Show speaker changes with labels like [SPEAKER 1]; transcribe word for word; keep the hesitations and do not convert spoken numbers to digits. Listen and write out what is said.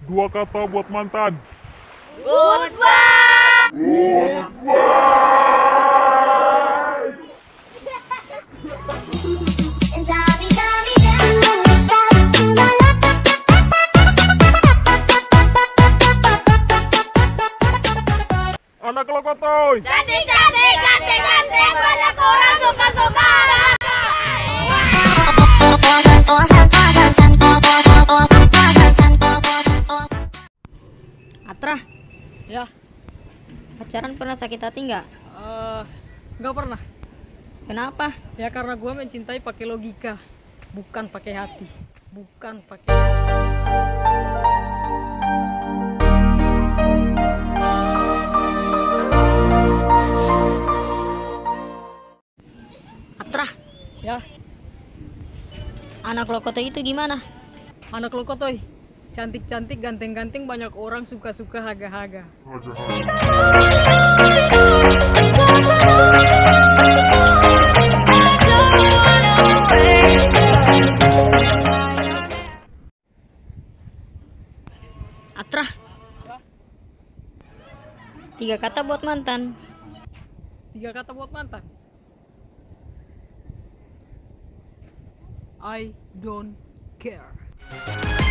[SPEAKER 1] Dua kata buat mantan.
[SPEAKER 2] Goodbye.
[SPEAKER 1] Anak lokotoy.
[SPEAKER 2] Cantik, cantik, cantik, cantik, banyak orang suka-suka.
[SPEAKER 3] Atra,
[SPEAKER 4] Ya,
[SPEAKER 3] pacaran pernah sakit hati nggak?
[SPEAKER 4] eh, nggak pernah.
[SPEAKER 3] Kenapa?
[SPEAKER 4] Ya karena gue mencintai pakai logika, bukan pakai hati, bukan pakai.
[SPEAKER 3] Atra,
[SPEAKER 4] Ya,
[SPEAKER 3] anak lokotoy itu gimana?
[SPEAKER 4] anak lokotoy, cantik-cantik, ganteng-ganteng, banyak orang suka-suka, haga-haga.
[SPEAKER 3] Atra, tiga kata buat mantan.
[SPEAKER 4] Tiga kata buat mantan. I don't care.